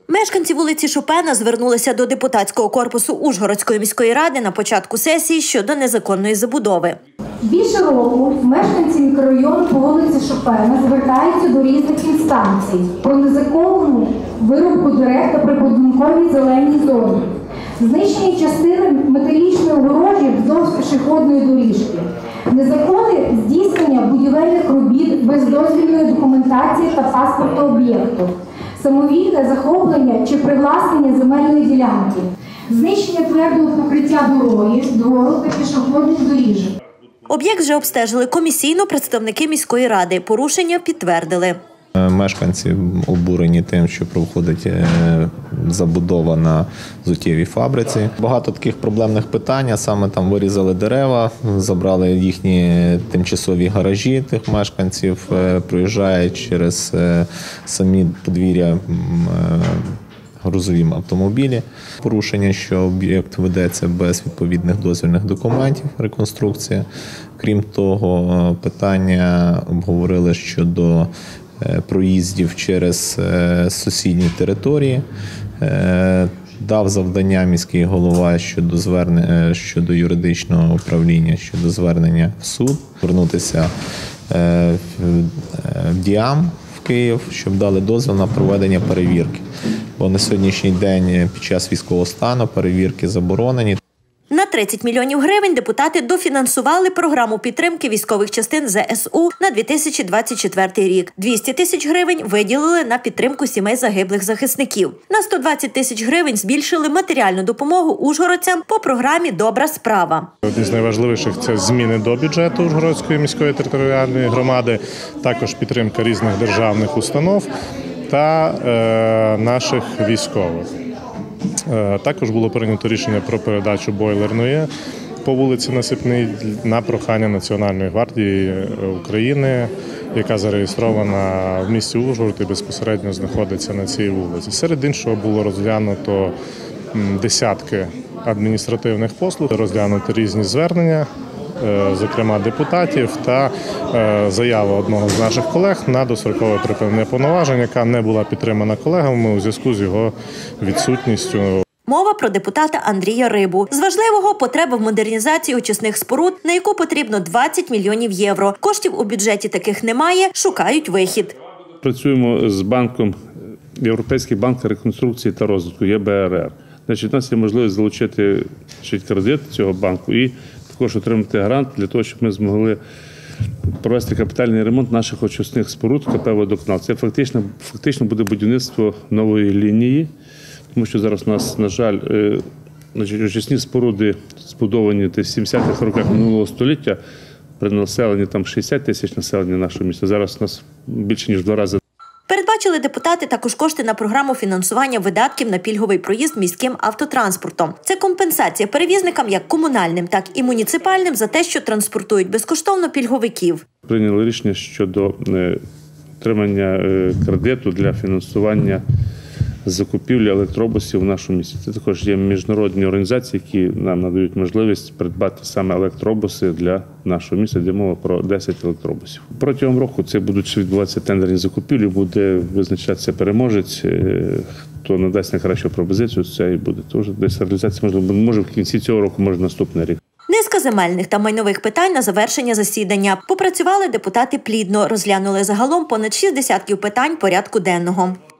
Мешканці вулиці Шопена звернулися до депутатського корпусу Ужгородської міської ради на початку сесії щодо незаконної забудови. Більше року мешканці мікрорайону по вулиці Шопена звертаються до різних інстанцій про незаконну вирубку дерев та прибудинковій зеленій зоні, знищення частини металічної огорожі вздовж пішохідної доріжки, незаконне здійснення будівельних робіт без дозвільної документації та паспорту об'єкту, самовільне захоплення чи привласнення земельної ділянки, знищення твердого покриття двору та пішохідних доріжок. Об'єкт вже обстежили комісійно представники міської ради. Порушення підтвердили. Мешканці обурені тим, що проходить забудова на взуттєвій фабриці. Багато таких проблемних питань, а саме там вирізали дерева, забрали їхні тимчасові гаражі тих мешканців, проїжджають через самі подвір'я грузові автомобілі. Порушення, що об'єкт ведеться без відповідних дозвільних документів, реконструкція. Крім того, питання обговорили щодо проїздів через сусідні території. Дав завдання міський голова щодо юридичного управління, щодо звернення в суд, звернутися в ДІАМ в Київ, щоб дали дозвіл на проведення перевірки. Бо на сьогоднішній день під час військового стану перевірки заборонені. На 30 мільйонів гривень депутати дофінансували програму підтримки військових частин ЗСУ на 2024 рік. 200 тисяч гривень виділили на підтримку сімей загиблих захисників. На 120 тисяч гривень збільшили матеріальну допомогу ужгородцям по програмі «Добра справа». Одні з найважливіших – це зміни до бюджету Ужгородської міської територіальної громади, також підтримка різних державних установ та наших військових. Також було прийнято рішення про передачу бойлерної по вулиці Насипній на прохання Національної гвардії України, яка зареєстрована в місті Ужгород і безпосередньо знаходиться на цій вулиці. Серед іншого було розглянуто десятки адміністративних послуг, розглянуто різні звернення, зокрема депутатів, та заява одного з наших колег на дострокове припинення повноважень, яка не була підтримана колегами у зв'язку з його відсутністю. Мова про депутата Андрія Рибу. З важливого – потреба в модернізації очисних споруд, на яку потрібно 20 мільйонів євро. Коштів у бюджеті таких немає, шукають вихід. Працюємо з банком, Європейський банк реконструкції та розвитку, ЄБРР. Значить, у нас є можливість залучити кредит цього банку і також отримати грант для того, щоб ми змогли провести капітальний ремонт наших очисних споруд КП «Водоканал». Це фактично буде будівництво нової лінії, тому що зараз у нас, на жаль, очисні споруди збудовані в 70-х роках минулого століття при населенні 60 тисяч населення нашого міста. Зараз у нас більше ніж в 2 рази. Передбачили депутати також кошти на програму фінансування видатків на пільговий проїзд міським автотранспортом. Це компенсація перевізникам як комунальним, так і муніципальним за те, що транспортують безкоштовно пільговиків. Прийняли рішення щодо отримання кредиту для фінансування закупівлі електробусів в нашому місті. Це також є міжнародні організації, які нам надають можливість придбати саме електробуси для нашого міста, де мова про 10 електробусів. Протягом року це будуть відбуватися тендерні закупівлі, буде визначатися переможець, хто надасть найкращу пропозицію, це і буде. Тож десь реалізація може в кінці цього року, може наступний рік. Низка земельних та майнових питань на завершення засідання. Попрацювали депутати плідно, розглянули загалом понад 60 питань порядку денного.